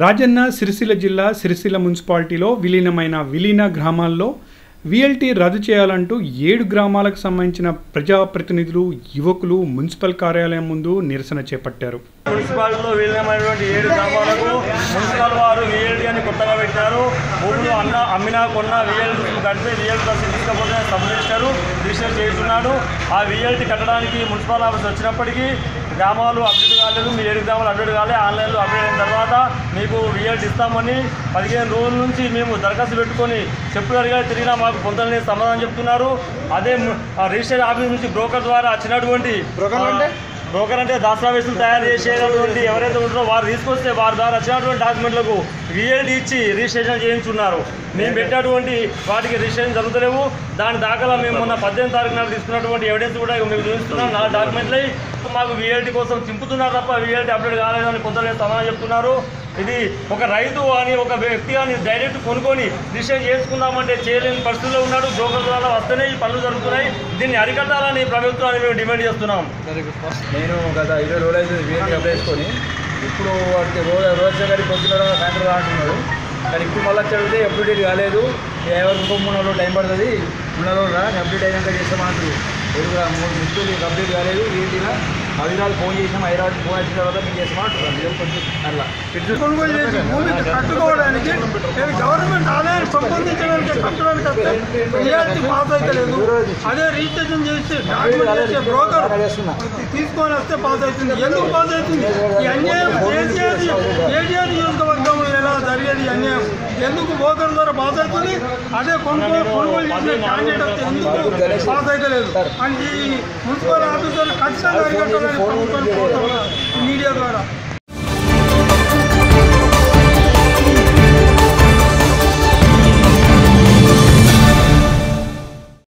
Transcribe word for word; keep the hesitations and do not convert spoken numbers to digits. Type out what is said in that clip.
రాజన్న సిరిసిల్ల జిల్లా సిరిసిల్ల మున్సిపాలిటీలో విలీనమైన విలీన గ్రామాల్లో వీఎల్టీ రద్దు చేయాలంటూ ఏడు గ్రామాలకు సంబంధించిన ప్రజాప్రతినిధులు యువకులు మున్సిపల్ కార్యాలయం ముందు నిరసన చేపట్టారు. మున్సిపాలిటీలో విలీనమైనటువంటి ఏడు గ్రామాలకు మున్సిపల్ వారు వీఎల్టీ అని కొత్తగా పెట్టారు. ఊళ్ళో అన్న అమ్మినా కొన్న వీఎల్టీ కడితే వీఎల్టీ బస్సు తీసుకపోతే సబ్ రిజిస్టర్ రిజిస్టర్ చేస్తున్నాడు. ఆ వీఎల్టీ కట్టడానికి మున్సిపల్ ఆఫీస్ వచ్చినప్పటికీ గ్రామాలు అప్డేట్ కాలేదు. మీ ఏడు గ్రామాలు అప్డేట్ కాలేదు. ఆన్లైన్లో అప్డేట్ అయిన తర్వాత మీకు వీఎల్టీ ఇస్తామని పదిహేను రోజుల నుంచి మేము దరఖాస్తు పెట్టుకొని చెప్పు అడిగా తిరిగినా మాకు పొందలేని సమాధానం చెప్తున్నారు. అదే రిజిస్టర్ ఆఫీస్ నుంచి బ్రోకర్ ద్వారా వచ్చినటువంటి బ్రోకర్ అంటే దస్తావేజులు తయారు చేసేటువంటి ఎవరైతే ఉంటారో వారు తీసుకొస్తే వారి ద్వారా వచ్చినటువంటి డాక్యుమెంట్లకు వీఎల్టీ ఇచ్చి రిజిస్ట్రేషన్ చేయించున్నారు. మేము పెట్టినటువంటి వాటికి రిజిస్ట్రేషన్ జరుగుతలేవు. దాని దాఖలా మేము మొన్న పద్దెనిమిది తారీఖు నాడు తీసుకున్నటువంటి ఎవిడెన్స్ కూడా మేము చూపిస్తున్నాం. నా డాక్యుమెంట్లై మాకు వీఎల్టీ కోసం చింపుతున్నారు తప్ప వీఎల్టీ అప్డేట్ కాలేదని కొందరు సమాధానం చెప్తున్నారు. ఇది ఒక రైతు అని ఒక వ్యక్తి కానీ డైరెక్ట్ కొనుక్కొని రిజిస్ట్రేషన్ చేసుకుందామంటే చేయలేని పరిస్థితుల్లో ఉన్నాడు. బ్రోకర్ ద్వారా వస్తేనే ఈ పనులు జరుగుతున్నాయి. దీన్ని అరికట్టాలని ప్రభుత్వాన్ని మేము డిమాండ్ చేస్తున్నాం. నేను గత ఇరవై రోజులు అయితే వీఎల్టీ అప్లై చేసుకొని ఇప్పుడు వాటికి రోజు రోజు గారికి పొద్దున సాయంత్రం అంటున్నాడు. కానీ ఇప్పుడు మళ్ళీ చదివితే అప్డేట్ కాలేదు. ఎవరు ఇంకో మూడు రోజులు టైం పడుతుంది. మూడు రోజులు రా అప్డేట్ అయినాక చేస్తామంటారు. ఎదురుగా మూడు ముగ్గురు మీకు అప్డేట్ కాలేదు. వీటిగా హైదరాబాద్ ఫోన్ చేసినాం. హైదరాబాద్ ఫోన్ వచ్చిన తర్వాత మీకు చేస్తామంటారు. కొంచెం అలా కొనుగోలు చేసి భూమి కట్టుకోవడానికి గవర్నమెంట్ ఆదాయాన్ని సంపాదించడానికి కట్టడానికి వస్తే రియాలిటీ పాస్ అయితే లేదు. అదే రిజిస్ట్రేషన్ చేసి డాక్యుమెంట్ చేసే బ్రోకర్ తీసుకొని వస్తే పాస్ అవుతుంది. ఎందుకు పాస్ అవుతుంది? ఈ అన్యాయం కేసీఆర్ కేటీఆర్ నియోజకవర్గంలో ఎలా జరిగేది అన్యాయం ఎందుకు బ్రోకర్ ద్వారా పాస్ అవుతుంది? అదే కొనుగోలు కొనుగోలు చేసిన క్యాండిడేట్ వస్తే ఎందుకు పాస్ అయితే లేదు అని ఈ మున్సిపల్ ఆఫీసర్లు ఖచ్చితంగా అరికట్టాలని ప్రభుత్వాన్ని కోరుతాం మీడియా ద్వారా.